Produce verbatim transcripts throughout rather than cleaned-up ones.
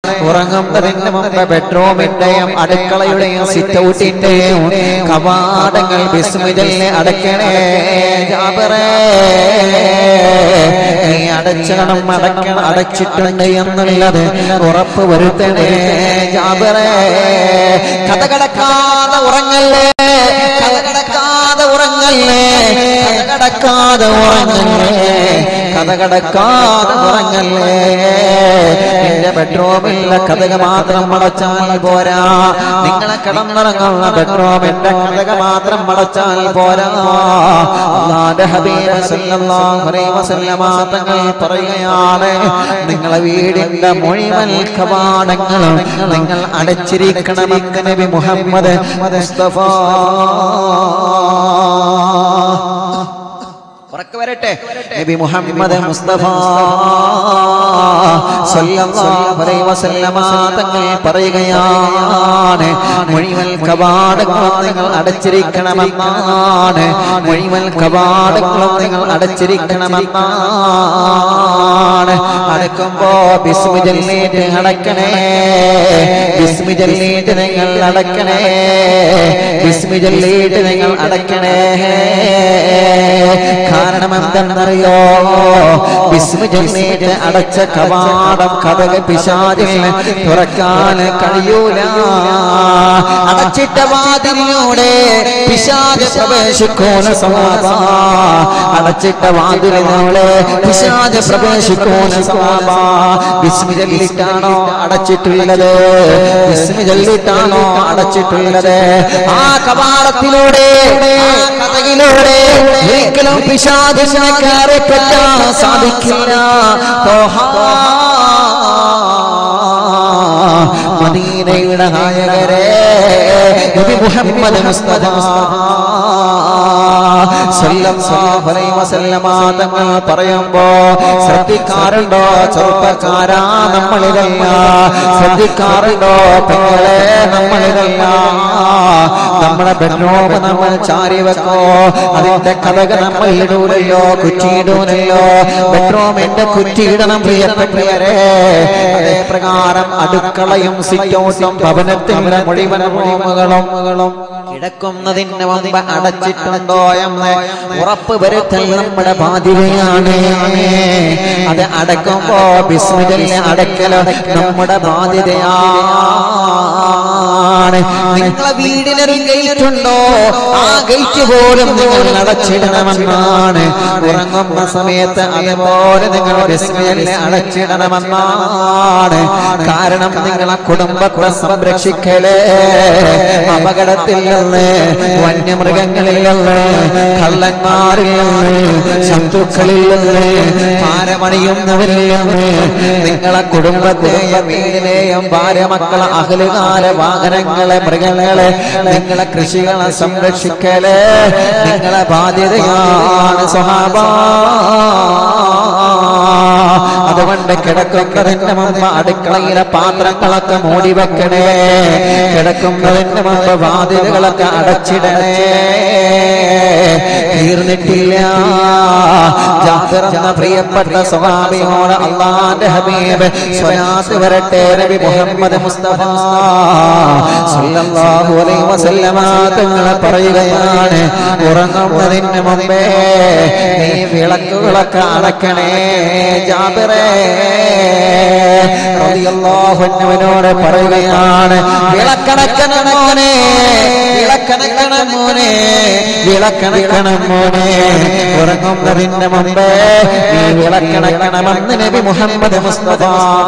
ഉറങ്ങുന്നതിന് മുമ്പ് ബെഡ്റൂമിന്റെയും അടുക്കളയുടെയും സിറ്റ് ഔട്ടിന്റെയും കവാടങ്ങൾ ബിസ്മില്ലാഹ് അടയ്ക്കണേ ജാബിറേ. നീ അടച്ചണം അടക്കണം അടച്ചിട്ടുണ്ട് എന്നുള്ളത് ഉറപ്പ് വരുത്തണേ ജാബിറേ. കഥ കടക്കാതെ ഉറങ്ങല്ലേ, കഥ കടക്കാതെ ഉറങ്ങല്ലേ, കഥ കടക്കാതെ ഉറങ്ങല്ലേ, കഥ കടക്കാതെ ഉറങ്ങല്ലേ. നിന്റെ ബെഡ്റൂമിലെ കഥക മാത്രം അടച്ചാൽ പോരാ, നിങ്ങളെ കിടന്നിറങ്ങുന്ന ബെഡ്റൂമിന്റെ കഥക മാത്രം അടച്ചാൽ പോരാ. അല്ലാഹുവിന്റെ ഹബീബ് സല്ലല്ലാഹു അലൈഹി വസല്ലമ തങ്ങൾ പറയുകയാണ്, നിങ്ങളെ വീടിന്റെ മുഴുവൻ കവാടങ്ങളും നിങ്ങൾ അടച്ചിരിക്കണമെന്ന് നബി മുഹമ്മദ് മുസ്തഫ. ഉറക്കെ വരട്ടെ, നബി മുഹമ്മദ് മുസ്തഫ സല്ലല്ലാഹു അലൈഹി വസല്ലമ തങ്ങൾ പറയുകയാണ്, മുഴുവൻ കവാടങ്ങളും നിങ്ങൾ അടച്ചിരിക്കണമെന്നാണ്, മുഴുവൻ കവാടങ്ങളും നിങ്ങൾ അടച്ചിരിക്കണമെന്നാണ്. അടക്കുമ്പോ ബിസ്മി ചൊല്ലിയിട്ട് അടക്കണേ, ബിസ്മി ചൊല്ലിയിട്ട് നിങ്ങൾ അടക്കണേ, ബിസ്മി ചൊല്ലിയിട്ട് നിങ്ങൾ അടക്കണേ. കാരണം എന്തെന്നറിയോ, ബിസ്മി ചൊല്ലിയിട്ട് അടച്ച കവാടം കതക് പിശാചിന് തുറക്കാൻ കഴിയൂല. അടച്ചിട്ട വാതിലിലൂടെ പിശാച് പ്രവേശിക്കുന്ന സവാബ, അടച്ചിട്ട വാതിലിലൂടെ പിശാച് പ്രവേശിക്കുന്ന സവാബ. ബിസ്മി ചൊല്ലിയിട്ടാണോ അടച്ചിട്ടുള്ളത്, ബിസ്മി ചൊല്ലിയിട്ടാണോ അടച്ചിട്ടുള്ളത്? ആ കവാടത്തിലൂടെ ആ കതകിലൂടെ ഒരിക്കലും പിശാചിനെ കയറി പറ്റാൻ സാധിക്കില്ല. മദീനയുടെ നായകരെ നബി മുഹമ്മദ് മുസ്തഫ സല്ലല്ലാഹു അലൈഹി വസല്ലമ തങ്ങൾ പറയുമ്പോ ശ്രദ്ധിക്കാറുണ്ടോ ചെറുപ്പക്കാരാ? നമ്മളിതല്ല. ശ്രദ്ധിക്കാറുണ്ടോ പെങ്ങളെ? നമ്മളിതല്ല. നമ്മളെ ബെഡ്റൂം നമ്മൾ ചാരി വെക്കോ, അതിന്റെ കഥക നമ്മൾ ഇടൂലല്ലോ, കുറ്റിയിടൂലല്ലോ. ബെഡ്റൂമിന്റെ കുറ്റിയിടണം പ്രിയപ്പെട്ടവരെ. അതേ പ്രകാരം അടുക്കളയും സിറ്റൗട്ടും ഭവനത്തിന്റെ മുഴുവൻ റൂമുകളും കിടക്കുന്നതിന് മുമ്പ് അടച്ചിട്ടുണ്ടോ എന്ന് ഉറപ്പ് വരുത്തൽ നമ്മുടെ ബാധ്യതയാണ്. അത് അടക്കുമ്പോ ബിസ്മില്ലാഹ് അടക്കല് നമ്മുടെ ബാധ്യതയാണ്. നിങ്ങളെ വീടിനൊരു ഗേറ്റ് ഉണ്ടോ, ആ ഗേറ്റ് പോലും നിങ്ങൾ അടച്ചിടണമെന്നാണ്. ഉറങ്ങുന്ന സമയത്ത് അതുപോലെ നിങ്ങൾ ബിസ്മില്ലാഹ് അടച്ചിടണമെന്നാണ്. കാരണം നിങ്ങളെ കുടുംബത്തെ സംരക്ഷിക്കലേ അപകടത്തിൽ നിന്ന്, വന്യമൃഗങ്ങളിൽ നിന്ന്, കള്ളന്മാരിൽ നിന്ന്, ശത്രുക്കളിൽ നിന്ന്, പാരമണിയുന്നവരിൽ നിന്ന് നിങ്ങളെ കുടുംബത്തെയും വീടിനെയും ഭാര്യ മക്കളെ അഹലുകാല വാഹനങ്ങളെ മൃഗങ്ങളെ നിങ്ങളെ കൃഷികളെ സംരക്ഷിക്കല് നിങ്ങളെ ബാധ്യതയാണ് സ്വഹാബ. അതുകൊണ്ട് കിടക്കുന്നതിന് മുമ്പ് അടുക്കളയിലെ പാത്രങ്ങളൊക്കെ മൂടി വെക്കണേ, കിടക്കുന്നതിന് മുമ്പ് വാതിലുകളൊക്കെ അടച്ചിടണേ. തീർന്നിട്ടില്ല. ജാബിർ എന്ന പ്രിയപ്പെട്ട സ്വഹാബിയോട് അല്ലാഹുവിന്റെ ഹബീബ് സ്വലാത്ത് വരട്ടെ നബി മുഹമ്മദ് മുസ്തഫ സല്ലല്ലാഹു അലൈഹി വസല്ലമ തങ്ങൾ പറയുകയാണ്, ഉറങ്ങുന്നതിന് മുമ്പേ നീ വിളക്കുകളൊക്കെ അടക്കണേ ജാബിറേ റളിയല്ലാഹു അൻഹുവിനോട് പറയുകയാണ്, വിളക്കണക്കണം മോനെ, വിളക്കണക്കണം മോനെ, വിളക്കണക്കണം മോനെ. ഉറങ്ങുന്നതിന് മുമ്പേ നീ വിളക്കണക്കണമെന്ന് നബി മുഹമ്മദ് മുസ്തഫ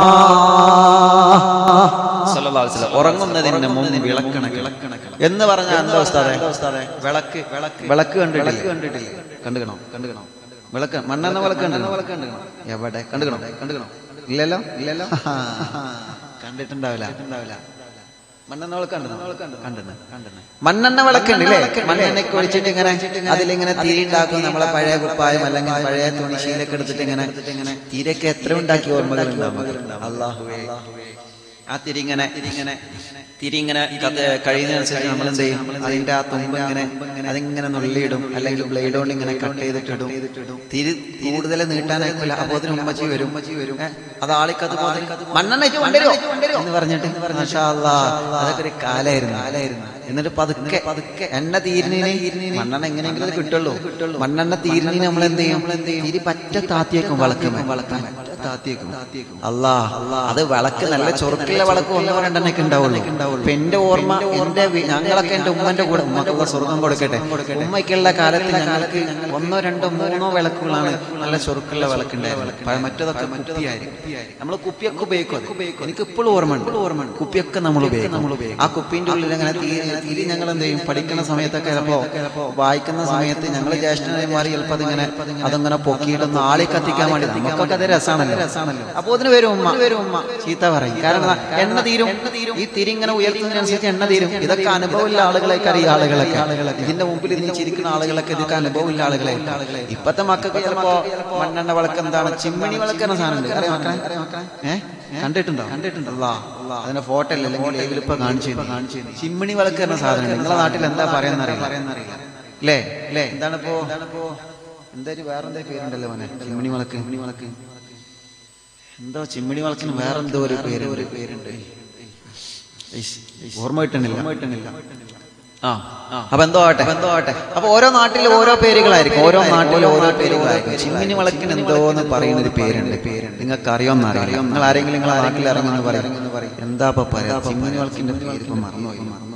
സല്ലല്ലാഹു അലൈഹി വസല്ലം. ഉറങ്ങുന്നതിന് മുമ്പ് വിളക്കണം എന്ന് പറഞ്ഞാൽ എന്താ ഉസ്താദേ? വിളക്ക് വിളക്ക് കണ്ടിട്ടില്ല? കണ്ടുകണോ? കണ്ടുകണോ? വിളക്ക് മണ്ണെണ്ണ വിളക്ക് കണ്ടു? എവിടെ കണ്ടുകണോ? കണ്ടുകണോ? ഇല്ലല്ലോ, ഇല്ലല്ലോ, കണ്ടിട്ടുണ്ടാവില്ല. മണ്ണെണ്ണ വിളക്ക് കണ്ടു? മണ്ണെണ്ണ വിളക്കുണ്ടല്ലേ? മണ്ണെണ്ണയ്ക്ക് ഒഴിച്ചിട്ട് ഇങ്ങനെ അതിലിങ്ങനെ തിരി ഉണ്ടാക്കും. നമ്മളെ പഴയ കുപ്പായം അല്ലെങ്കിൽ പഴയ തുണിശീലൊക്കെ എടുത്തിട്ട് ഇങ്ങനെ ഇങ്ങനെ തിരക്ക് എത്ര ഉണ്ടാക്കി ഓർമ്മകളുണ്ടാവും. അല്ലാഹുവേ, ആ തിരിങ്ങനെ തിരിങ്ങനെ തിരിങ്ങനെ കഴിയുന്നതനുസരിച്ച് നമ്മൾ എന്ത് ചെയ്യും? അതിന്റെ ആ തുമ്പ് ഇങ്ങനെ അതിങ്ങനെ നുള്ളിയിടും, അല്ലെങ്കിൽ ബ്ലേഡ് കൊണ്ട് ഇങ്ങനെ കട്ട് ചെയ്തിട്ടിടും. തിരി കൂടുതൽ നീട്ടാനായിക്കില്ല. അപ്പൊ അതിന് ഉമ്മച്ചി വരും ഉമ്മച്ചി വരും അത് ആളിക്കത് മണ്ണെണ്ണ എന്ന് പറഞ്ഞിട്ട് മാഷാ അല്ലാഹ് അതൊക്കെ ഒരു കാലായിരുന്നു കാലായിരുന്നു എന്നിട്ട് പതുക്കെ പതുക്കെ എണ്ണ തീരുന്നതിനെ മണ്ണെണ്ണ എങ്ങനെയെങ്കിലും അത് കിട്ടുള്ളൂ. മണ്ണെണ്ണ തീരുന്നതിന് നമ്മൾ എന്ത് ചെയ്യും? തിരി പറ്റ താത്തിയേക്കും വളക്കുമേ വളക്കാൻ താത്തിയേക്കും. അല്ലാ അത് വിളക്ക് നല്ല ചൊറുക്കുള്ള വിളക്ക് ഒന്നോ രണ്ടെണ്ണൊക്കെ ഉണ്ടാവുള്ളൂ. ഇപ്പൊ എന്റെ ഓർമ്മ എന്റെ ഞങ്ങളൊക്കെ എന്റെ ഉമ്മന്റെ കൂടെ ഉമ്മക്കുള്ള സ്വർഗം കൊടുക്കട്ടെ, ഉമ്മയ്ക്കുള്ള കാലത്ത് ഞങ്ങൾക്ക് ഒന്നോ രണ്ടോ മൂന്നോ വിളക്കുകളാണ് നല്ല ചൊറുക്കുള്ള വിളക്കുണ്ടായിരുന്നു. മറ്റതൊക്കെ കുപ്പിയായിരുന്നു. നമ്മൾ കുപ്പിയൊക്കെ ഉപയോഗിക്കും. എനിക്ക് ഇപ്പോഴും ഓർമ്മ ഉണ്ട് ഓർമ്മ ഉണ്ട് കുപ്പിയൊക്കെ നമ്മൾ ഉപയോഗിക്കും. ആ കുപ്പിന്റെ ഉള്ളിൽ അങ്ങനെ തിരി ഞങ്ങൾ എന്ത് ചെയ്യും? പഠിക്കുന്ന സമയത്തൊക്കെ ചിലപ്പോ വായിക്കുന്ന സമയത്ത് ഞങ്ങൾ ജ്യേഷ്ഠന്മാർ ചിലപ്പോൾ അതിങ്ങനെ അതങ്ങനെ പൊക്കിയിട്ടൊന്ന് ആളി കത്തിക്കാൻ വേണ്ടി നമുക്കൊക്കെ അത് രസമാണല്ലോ രസമാണല്ലോ അപ്പൊ അതിന് വരും ഉമ്മ വരും ഉമ്മ ചീത്ത പറയും. കാരണം എണ്ണ തീരും ഈ തിരി ഇങ്ങനെ ഉയർത്തുന്നതിനനുസരിച്ച് എണ്ണ തീരും. ഇതൊക്കെ അനുഭവമില്ല ആളുകളൊക്കെ അറിയാം. ആളുകളൊക്കെ ഇതിന്റെ മുമ്പിൽ ഇതിന് ചിരിക്കുന്ന ആളുകളൊക്കെ ഇതൊക്കെ അനുഭവമില്ല ആളുകളെ. ഇപ്പത്തെ മക്കൾക്ക് ചിലപ്പോ മണ്ണെണ്ണ വിളക്ക് എന്താണ് ചിമ്മിണി വിളക്ക് എന്ന സാധനം ഉണ്ട്. അറിയാം മക്കളെ? ഏഹ് കണ്ടിട്ടുണ്ടോ? കണ്ടിട്ടുണ്ടല്ലോ. അതിന്റെ ഫോട്ടോ അല്ല അല്ലെങ്കിൽ ലൈവിലിപ്പോ കാണിച്ചു കാണിച്ചു ചിമ്മിണി വിളക്ക് എന്ന സാധനം നിങ്ങളുടെ നാട്ടിൽ എന്താ പറയാന്നറിയില്ല അല്ലേ അല്ലേ എന്താണിപ്പോ എന്താ വേറെന്താ പേരുണ്ടല്ലോ മോനെ? ചിമ്മിണി വിളക്ക് ചിമ്മിണി വിളക്ക് എന്തോ ചിമ്മിണി വിളക്കിന് വേറെന്തോ ഒരു പേര് ഒരു പേരുണ്ട്. ഓർമ്മ കിട്ടണില്ല ഓർമ്മ കിട്ടണില്ല ആ അപ്പൊ എന്തോ ആട്ടെ എന്തോ ആട്ടെ അപ്പൊ ഓരോ നാട്ടിൽ ഓരോ പേരുകളായിരിക്കും. ഓരോ നാട്ടിൽ ഓരോ പേരുകളായിരിക്കും. ചിമ്മിനി വിളക്കിന് എന്തോന്ന് പറയുന്ന ഒരു പേരുണ്ട്. പേരുണ്ട് നിങ്ങൾക്ക് അറിയോന്ന് അറിയാം. നിങ്ങൾ ആരെങ്കിലും നിങ്ങൾ ആരെങ്കിലും ഇറങ്ങുന്നു പറയും. എന്താ പറയാ ചിമ്മിനി വിളക്കിന്റെ പേര് ഇപ്പൊ മറന്നുപോയി മറന്നുപോയി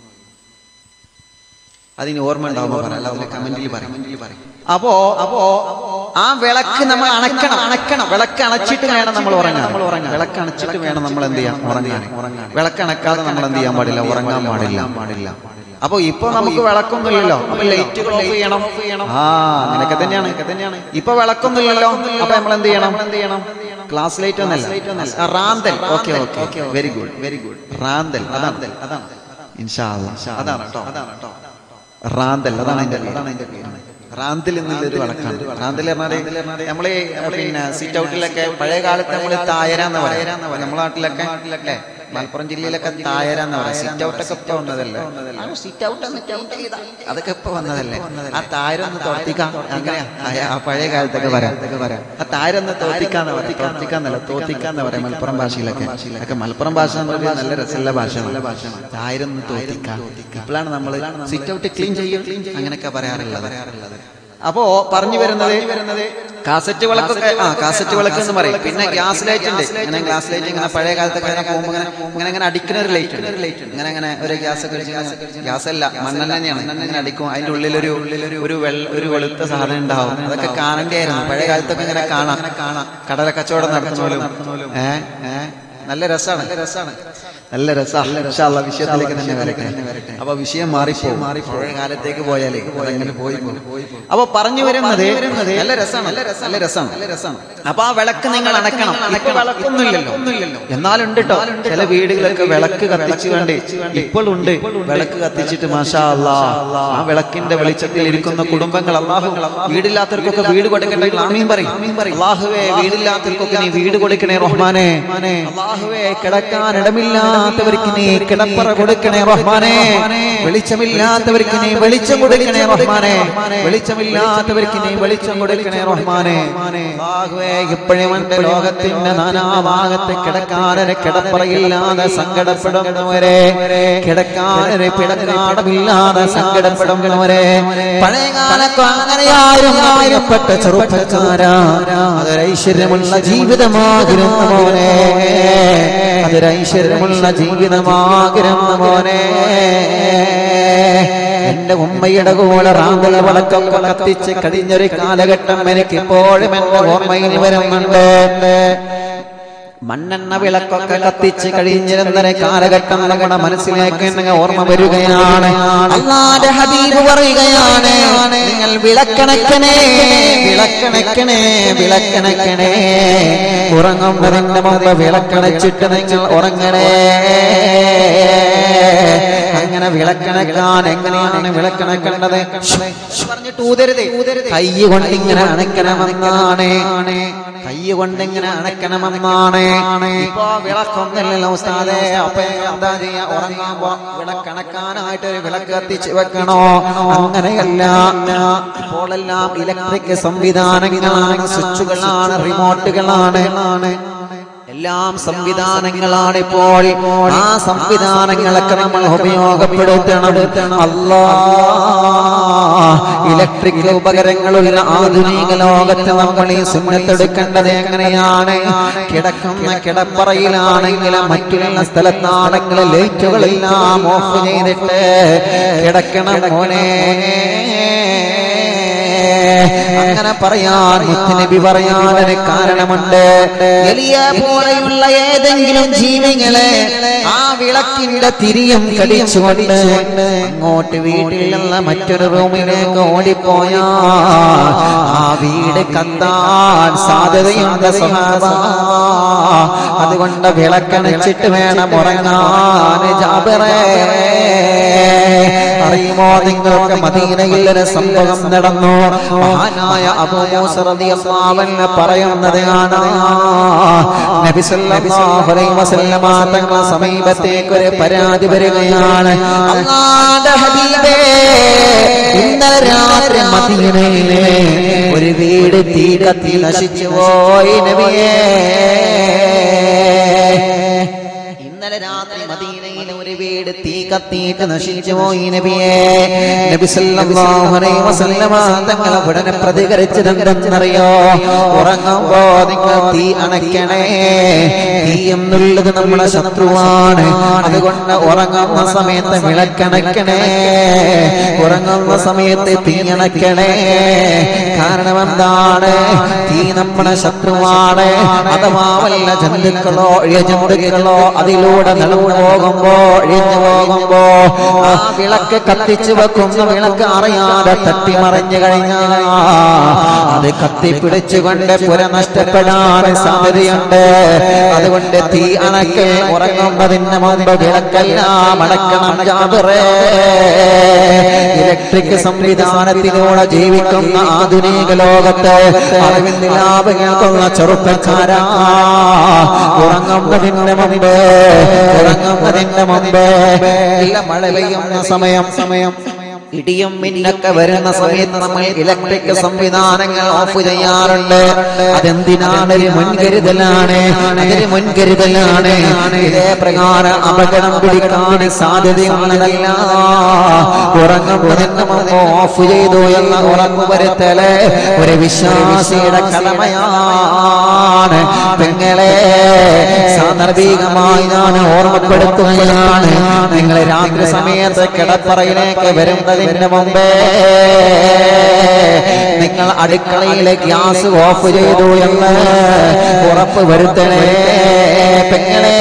അതിന് ഓർമ്മ ഉണ്ടാവുമ്പോ പറയാം. കമന്റിൽ പറയും. അപ്പോ അപ്പോ ആ വിളക്ക് നമ്മൾ അണക്കണം അണക്കണം വിളക്ക് അണച്ചിട്ട് വേണം നമ്മൾ ഉറങ്ങാൻ. നമ്മൾ ഉറങ്ങാൻ വിളക്ക് അണച്ചിട്ട് വേണം നമ്മൾ എന്ത് ചെയ്യാൻ? ഉറങ്ങാൻ. വിളക്ക് അണക്കാതെ നമ്മൾ എന്ത് ചെയ്യാൻ പാടില്ല? ഉറങ്ങാൻ പാടില്ല പാടില്ല അപ്പൊ ഇപ്പൊ നമുക്ക് വിളക്കൊന്നുമില്ലല്ലോ. അപ്പൊ ലൈറ്റുകൾ ഓഫ് ചെയ്യണം ചെയ്യണം ആ അങ്ങനെയൊക്കെ തന്നെയാണ് തന്നെയാണ് ഇപ്പൊ വിളക്കൊന്നുമില്ലല്ലോ. അപ്പൊ നമ്മൾ എന്ത് ചെയ്യണം? എന്ത് ചെയ്യണം? ക്ലാസ് ലൈറ്റ് ഒന്നല്ല റാന്തൽ. Okay okay very good very good റാന്തൽ അതാണ് അതാണ് ഇൻഷാ അല്ലാഹ് അതാണ് കേട്ടോ അതാണ് കേട്ടോ റാന്തൽ അതാണ് അതിന്റെ അതാണ് അതിന്റെ പേര്. റാന്തൽ എന്നുള്ളൊരു വിളക്കാണ്. റാന്തൽ പറഞ്ഞാല് നമ്മള് പിന്നെ സിറ്റ് ഔട്ടിലൊക്കെ പഴയ കാലത്ത് നമ്മള് തായരാന്ന് പറയാം. നമ്മുടെ നാട്ടിലൊക്കെ അല്ലേ മലപ്പുറം ജില്ലയിലൊക്കെ തായരാന്ന് പറയാം. സിറ്റ് ഔട്ടൊക്കെ ഇപ്പൊ വന്നതല്ലേ? സിറ്റ് ഔട്ട് അതൊക്കെ ഇപ്പൊ വന്നതല്ലേ? ആ താരൊന്ന് തോർത്തിക്കാം അങ്ങനെയാ ആ പഴയ കാലത്തൊക്കെ വരാം വരാം ആ താരൊന്ന് തോർത്തിക്കാന്ന് പറയാം. തോർത്തിക്കാന്നല്ല തോർത്തിക്കാന്ന് പറയാം മലപ്പുറം ഭാഷയിലൊക്കെ. ഒക്കെ മലപ്പുറം ഭാഷ നല്ല രസമുള്ള ഭാഷയാണ്. താരൊന്ന് തോർത്തിക്കാം. ഇപ്പോഴാണ് നമ്മള് സിറ്റ് ഔട്ട് ക്ലീൻ ചെയ്യും അങ്ങനെയൊക്കെ പറയാറുള്ളത്. അപ്പോ പറഞ്ഞു വരുന്നത് വരുന്നത് കാസറ്റ് വിളക്കൊക്കെ ആ കാസറ്റ് വിളക്ക് എന്ന് പറയും. പിന്നെ ഗ്യാസ് ലൈറ്റ് ഉണ്ട്. ഇങ്ങനെ ഗ്യാസ് ലൈറ്റ് ഇങ്ങനെ പഴയ കാലത്തൊക്കെ ഇങ്ങനെ പോകുമ്പോൾ ഇങ്ങനെ ഇങ്ങനെ ഇങ്ങനെ അടിക്കുന്ന ഒരു ലൈറ്റ് ഉണ്ട്. ഇങ്ങനെ ഇങ്ങനെ ഒരു ഗ്യാസ് ഒക്കെ ഗ്യാസ് അല്ല മണ്ണെണ്ണ തന്നെയാണ്. ഇങ്ങനെ അടിക്കും. അതിന്റെ ഉള്ളിലൊരു ഒരു വെള്ള ഒരു വെളുത്ത സാധനം ഉണ്ടാവും. അതൊക്കെ കാണേണ്ടിയായിരുന്നു. പഴയ കാലത്തൊക്കെ ഇങ്ങനെ കാണാം കാണാം കടല കച്ചവടം നടത്തുന്നോലും ഏഹ് ഏഹ് നല്ല രസമാണ് നല്ല രസമാണ് നല്ല രസമാണ്. വിഷയത്തിലേക്ക് തന്നെ വരട്ടെ. അപ്പൊ വിഷയം മാറിപ്പോ മാറി പഴയ കാലത്തേക്ക് പോയാലേ അതങ്ങനെ പോയി അപ്പൊ പറഞ്ഞു വരുന്നത് നല്ല രസമാണ് നല്ല രസമാണ് നല്ല രസമാണ് അപ്പൊ ആ വിളക്ക് നിങ്ങൾ അണക്കണം. ഇപ്പൊ വിളക്കൊന്നുമില്ലല്ലോ എന്നാലുണ്ട് കേട്ടോ ചില വീടുകളൊക്കെ വിളക്ക് കത്തിച്ചു വേണ്ടി ഇപ്പോഴുണ്ട്. വിളക്ക് കത്തിച്ചിട്ട് മാഷാ അല്ലാഹ് ആ വിളക്കിന്റെ വെളിച്ചത്തിൽ ഇരിക്കുന്ന കുടുംബങ്ങൾ അല്ലാഹു വീടില്ലാത്തവർക്കൊക്കെ വീട് കൊടുക്കട്ടെ. ആമീൻ പറയും. അല്ലാഹുവേ വീടില്ലാത്തവർക്കൊക്കെ നീ വീട് കൊടുക്കണേ റഹ്മാനെ. അല്ലാഹുവേ കിടക്കാൻ ഇടമില്ലാത്തവർക്ക് നീ കിടപ്പറ കൊടുക്കണേ റഹ്മാനെ. വെളിച്ചമില്ലാത്തവർക്ക് നീ വെളിച്ചം കൊടുക്കണേ റഹ്മാനെ. വെളിച്ചമില്ലാത്തവർക്ക് നീ വെളിച്ചം കൊടുക്കണേ റഹ്മാനെ. അല്ലാഹുവേ ഇപ്പോഴും എന്റെ ലോകത്തിന്റെ നാനാഭാഗത്ത് കിടക്കാനൊരു കിടപ്പറയില്ലാതെ സങ്കടപ്പെടുന്നവരെ കിടക്കാനൊരു പിടക്കാടമില്ലാതെ സങ്കടപ്പെടുന്നവരെ പഴയ കാലത്ത് അങ്ങനെയാരും ആയിരപ്പെട്ട ചെറുപ്പക്കാരാ അതൊരൈശ്വര്യമുള്ള ജീവിതമാകുന്ന മോനെ അതൊരൈശ്വര്യമുള്ള ജീവിതമാകുന്ന മോനെ. എന്റെ ഉമ്മയുടെ കൂടെ റാന്തൽ വിളക്കൊക്കെ കത്തിച്ച് കഴിഞ്ഞൊരു കാലഘട്ടം എനിക്ക് ഇപ്പോഴും എന്റെ ഓർമ്മയിൽ വരുന്നുണ്ട്. മണ്ണെണ്ണ വിളക്കൊക്കെ കത്തിച്ച് കഴിഞ്ഞിരുന്ന കാലഘട്ടം നമ്മുടെ മനസ്സിലേക്ക് ഓർമ്മ വരികയാണ്. അല്ലാഹുവിന്റെ ഹബീബ് പറയുകയാണ് നിങ്ങൾ വിളക്കണക്കണേ വിളക്കണക്കണേ വിളക്കണക്കണേ ഉറങ്ങുന്നതിന്റെ മുമ്പ് വിളക്കണച്ചിട്ട് നിങ്ങൾ ഉറങ്ങണേ. അങ്ങനെ വിളക്കണക്കാൻ എങ്ങനെയാണ് വിളക്കണക്കേണ്ടത് പറഞ്ഞിട്ട് ഊതരുതേ കൈ കൊണ്ട് ഇങ്ങനെ അണക്കണമെന്നാണ്. കൈ കൊണ്ടിങ്ങനെ അണക്കണമെന്നാണ്. ഇപ്പൊ വിളക്കൊന്നില്ലല്ലോ ഉസ്താദേ, അപ്പൊ എന്താ ചെയ്യാ? ഉറങ്ങാമ്പോ വിളക്കണക്കാനായിട്ട് ഒരു വിളക്ക് കത്തിച്ച് വെക്കണോ? അങ്ങനെയല്ല. ഇപ്പോഴെല്ലാം ഇലക്ട്രിക് സംവിധാനങ്ങളാണ്, സ്വിച്ചുകളാണ്, റിമോട്ടുകളാണ്, എല്ലാം സംവിധാനങ്ങളാണ്. ഇപ്പോൾ ആ സംവിധാനങ്ങളൊക്കെ നമ്മൾ ഉപയോഗപ്പെടുത്തണം. അല്ലാഹ്, ഇലക്ട്രിക് ഉപകരണങ്ങളുള്ള ആധുനിക ലോകത്ത് നമ്മൾ ഈ സുന്നത്തെടുക്കേണ്ടത് എങ്ങനെയാണ്? കിടക്കുന്ന കിടപ്പറയിലാണെങ്കിലും മറ്റുള്ള സ്ഥലത്താണെങ്കിൽ ലൈറ്റുകളെല്ലാം ഓഫ് ചെയ്തിട്ട് കിടക്കണം മോനെ. അങ്ങനെ പറയാൻ മുത്തുനബി പറയാനൊരു കാരണമുണ്ട്. എലിയ പോലെയുള്ള ഏതെങ്കിലും ജീവികളെ ആ വിളക്കിന്റെ തിരിയും കടിച്ചുകൊണ്ട് അങ്ങോട്ട് വീട്ടിലുള്ള മറ്റൊരു റൂമിലേക്ക് ഓടിപ്പോയാ ആ വീട് കത്താൻ സാധ്യതയുണ്ട് സ്വഹാബ. അതുകൊണ്ട് വിളക്കണച്ചിട്ട് വേണം ഉറങ്ങാൻ. ജാബിറേ, അറിയുമോ നിങ്ങൾക്ക് മദീനയിൽ ഒരു സംഭവം നടന്നു? മഹാനായ അബൂ മൂസ റളിയല്ലാഹു അൻഹു പറയുന്നത് കാണാം, നബി സല്ലല്ലാഹു അലൈഹി വസല്ലമ തങ്ങളുടെ സമീപത്തേക്ക് ഒരു പരാതി വരികയാണ്. അല്ലാഹുവിന്റെ ഹബീബേ, ഇന്നലെ രാത്രി മദീനയിലെ ഒരു വീട് തീ കത്തി നശിച്ചു പോയി നബിയേ. ഇന്നലെ രാത്രി മദീനയിലെ ഒരു വീട് തീ കത്തിയിട്ട് നശിച്ചു പോയി നബിയേ. നബി സല്ലല്ലാഹു അലൈഹി വസല്ലമ തങ്ങൾ ഉടനെ പ്രതികരിച്ചതെന്തെന്നറിയോ? ഉറങ്ങുമ്പോ നിങ്ങൾ തീ അണയ്ക്കണേ. തീ എന്നുള്ളത് നമ്മുടെ ശത്രുവാണ്. അതുകൊണ്ട് ഉറങ്ങുന്ന സമയത്ത് വിളക്കണയ്ക്കണേ, ഉറങ്ങുന്ന സമയത്ത് തീ അണയ്ക്കണേ. കാരണം എന്താണ്? തീ നമ്മുടെ ശത്രുവാണ്. അഥവാ വല്ല ജന്തുക്കളോ ഇഴജന്തുക്കളോ അതിലൂടെ നടന്നു പോകുമ്പോ ഇഴിഞ്ഞു പോകുമ്പോ ആ വിളക്ക് കത്തിച്ചു വെക്കുന്ന വിളക്ക് അറിയാതെ തട്ടിമറിഞ്ഞു കഴിഞ്ഞാൽ അത് കത്തിപ്പിടിച്ചുകൊണ്ട് പുര നഷ്ടപ്പെടാൻ സാധ്യതയുണ്ട്. അതുകൊണ്ട് തീ അണക്കൽ ഉറങ്ങുന്നതിന് മുമ്പ് വിളക്കെല്ലാം അടക്കണം. ജാബിറേ, ഇലക്ട്രിക് സംവിധാനത്തിലൂടെ ജീവിക്കുന്ന ആധുനിക ലോകത്ത് അറിവിന്റെ ലാഭ കേൾക്കുന്ന ചെറുപ്പക്കാരാ, ഉറങ്ങുന്നതിന് മുമ്പ് ഉറങ്ങുന്നതിന് മുമ്പ് ഇല്ല മഴ പെയ്യുന്ന സമയം സമയം ഇടിയും മിന്നൊക്കെ വരുന്ന സമയത്ത് നമ്മൾ ഇലക്ട്രിക് സംവിധാനങ്ങൾ ഓഫ് ചെയ്യാറുണ്ട്. അതെന്തിനാണ്? ഒരു മുൻകരുതലാണ്. അതൊരു മുൻകരുതലാണ്. ഇതേ പ്രകാരം അപകടം പിടിക്കാൻ സാധ്യതയുള്ളതല്ല. ഉറങ്ങുന്നതിന് മുമ്പ് ഓഫ് ചെയ്തു എന്ന ഉറപ്പുവരുത്തല് ഒരു വിശ്വാസിയുടെ കടമയാണ്. പെങ്ങളെ, സാന്ദർഭികമായി ഞാൻ ഓർമ്മപ്പെടുത്തുകയാണ്, നിങ്ങൾ രാത്രി സമയത്ത് കിടപ്പറയിലേക്ക് വരുന്നത് ിന് മുമ്പേ നിങ്ങൾ അടുക്കളയിലെ ഗ്യാസ് ഓഫ് ചെയ്തു എന്ന് ഉറപ്പ് വരുത്തണേ പെങ്ങളെ.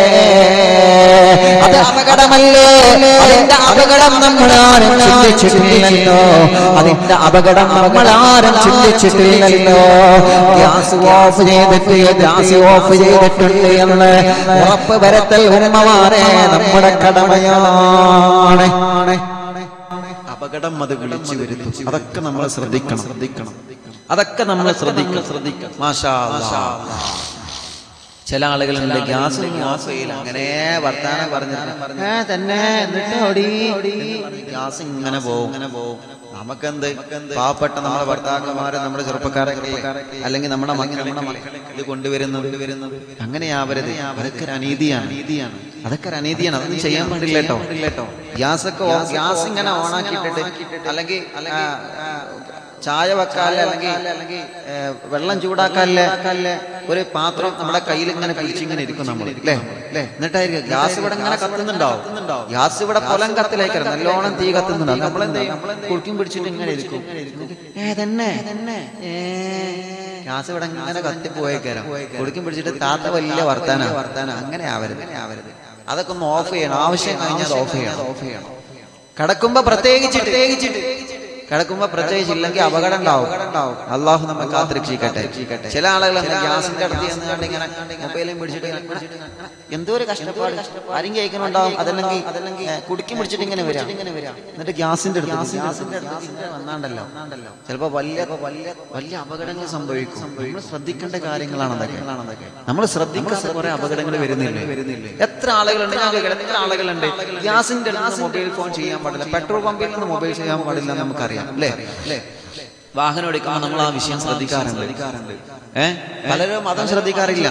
അത് അപകടമല്ലേ? അതിന്റെ അപകടം നമ്മളാരും ചിന്തിച്ചിട്ടില്ലല്ലോ. അതിന്റെ അപകടം നമ്മളാരും ചിന്തിച്ചിട്ടില്ലല്ലോ. ഗ്യാസ് ഓഫ് ചെയ്തിട്ട് ഗ്യാസ് ഓഫ് ചെയ്തിട്ടുണ്ട് എന്ന് ഉറപ്പ് വരുത്തൽ ഉമ്മമാരെ നമ്മുടെ കടമയാണ്. അപകടം അത് വിളിച്ചു വരുത്തും. അതൊക്കെ നമ്മൾ ശ്രദ്ധിക്കണം ശ്രദ്ധിക്കണം അതൊക്കെ നമ്മൾ ശ്രദ്ധിക്കണം ശ്രദ്ധിക്കണം മാഷാ അല്ലാഹ്. ചില ആളുകളുണ്ട് ഗ്യാസ് അങ്ങനെ വർത്താനം പറഞ്ഞിട്ട് തന്നെ എന്നിട്ട് ഓടി ഗ്യാസ് ഇങ്ങനെ പോകും ഇങ്ങനെ പോകും. നമുക്കെന്ത്, പാവപ്പെട്ട നമ്മുടെ ഭർത്താക്കന്മാരെ, നമ്മുടെ ചെറുപ്പക്കാരെ, അല്ലെങ്കിൽ നമ്മുടെ മക്കളെ ഇത് കൊണ്ടുവരുന്നത് വരുന്നത് അങ്ങനെയാവരുത്. അതൊക്കെ ഒരു അനീതിയാണ് നീതിയാണ് അതൊക്കെ ഒരു അനീതിയാണ്. അതൊന്നും ചെയ്യാൻ പാടില്ല കേട്ടോ കേട്ടോ ഗ്യാസൊക്കെ ഗ്യാസ് ഇങ്ങനെ ഓണാക്കിയിട്ടിട്ട് അല്ലെങ്കിൽ ചായ വെക്കാല്ലേ അല്ലെങ്കിൽ വെള്ളം ചൂടാക്കാല്ലേ ഒരു പാത്രം നമ്മുടെ കയ്യിൽ ഇങ്ങനെ പിടിച്ചിങ്ങനെ ഇരിക്കും നമ്മൾ അല്ലേ അല്ലേ എന്നിട്ടായിരിക്കും ഗ്യാസ് ഇവിടെ ഇങ്ങനെ കത്തുന്നുണ്ടാവും. ഗ്യാസ് ഇവിടെ പൊലം കത്തിലേക്കാണ്, നല്ലോണം തീ കത്തുന്നുണ്ടാവും. നമ്മളെന്ത് കുടുക്കും പിടിച്ചിട്ട് ഇങ്ങനെ ഇരിക്കും. ഏ തന്നെ ഗ്യാസ് ഇവിടെ ഇങ്ങനെ കത്തിപ്പോയേക്കാരം, കുടുക്കും പിടിച്ചിട്ട് താത്ത വലിയ വർത്താന വർത്താന അങ്ങനെ ആവരുത് ആവരുത് അതൊക്കെ ഒന്ന് ഓഫ് ചെയ്യണം. ആവശ്യം കഴിഞ്ഞാൽ ഓഫ് ചെയ്യണം ഓഫ് ചെയ്യണം കിടക്കുമ്പോ പ്രത്യേകിച്ചിട്ട് പ്രത്യേകിച്ചിട്ട് കിടക്കുമ്പോ പ്രത്യേകിച്ച് ഇല്ലെങ്കിൽ അപകടം ഉണ്ടാവും. അള്ളാഹു നമ്മെ കാത്തിരക്ഷിക്കട്ടെ. ചില ആളുകൾ ഗ്യാസിന്റെ അടുത്ത് ചെന്നുകൊണ്ട് ഇങ്ങനെ മൊബൈലും പിടിച്ചിട്ട് എന്തോ ഒരു കഷ്ടപ്പാട് ആരും കേൾക്കുന്നുണ്ടാവും. അതല്ലെങ്കിൽ അതല്ലെങ്കിൽ കുടുക്കി പിടിച്ചിട്ട് ഇങ്ങനെ വരാം. എന്നിട്ട് ഗ്യാസിന്റെ അടുത്ത് ഗ്യാസിന്റെ അടുത്ത് വന്നാണ്ടല്ലോ ചിലപ്പോ വലിയ വലിയ വലിയ അപകടങ്ങൾ സംഭവിക്കും. നമ്മൾ ശ്രദ്ധിക്കേണ്ട കാര്യങ്ങളാണ് അതൊക്കെ. നമ്മൾ ശ്രദ്ധിക്കാത്ത കുറെ അപകടങ്ങൾ വരുന്നില്ലേ വരുന്നില്ലേ എത്ര ആളുകളുണ്ട്? ഞാൻ എത്ര ആളുകളുണ്ട് ഗ്യാസിന്റെ അടുത്ത് മൊബൈൽ ഫോൺ ചെയ്യാൻ പാടില്ല, പെട്രോൾ പമ്പിൽ നിന്ന് മൊബൈൽ ചെയ്യാൻ പാടില്ല എന്ന് നമുക്കറിയാം അല്ലേ? വാഹനം എടുക്കുമ്പോൾ നമ്മൾ ആ വിഷയം ശ്രദ്ധിക്കാറുണ്ട്. ഏഹ് പലരും അതും ശ്രദ്ധിക്കാറില്ല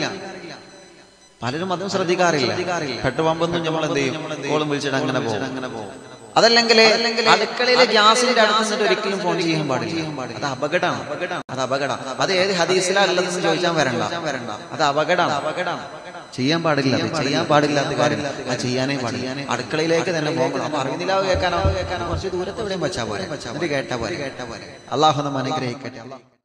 പലരും അതും ശ്രദ്ധിക്കാറില്ല പെട്രോൾ പമ്പൊന്നും നമ്മൾ എന്ത് ചെയ്യും? കോളും വിളിച്ചിട്ട് അങ്ങനെ പോകും അങ്ങനെ പോകും അതല്ലെങ്കിൽ അടുക്കളയിലെ ഗ്യാസിന്റെ അടുത്ത് നിന്നിട്ട് ഒരിക്കലും ഫോൺ ചെയ്യാൻ പാടില്ല. അത് അപകടമാണ് അത് അപകടം അത് ഏത് ഹദീസിലല്ലെന്ന് ചോദിച്ചാൽ വരണ്ട വരണ്ട അത് അപകടമാണ് അപകടമാണ് ചെയ്യാൻ പാടില്ല ചെയ്യാൻ പാടില്ലാത്ത കാര്യം അത് ചെയ്യാനേ പാടില്ല. അടുക്കളയിലേക്ക് തന്നെ പോകണം. അപ്പൊ അറിവിനിലാവ് കേൾക്കാനോ കേൾക്കാനോ കുറച്ച് ദൂരത്ത് എവിടെയും വെച്ചാൽ പോലെ കേട്ടാ പോലെ കേട്ടാ പോലെ അള്ളാഹു നമ്മെ അനുഗ്രഹിക്കട്ടെ.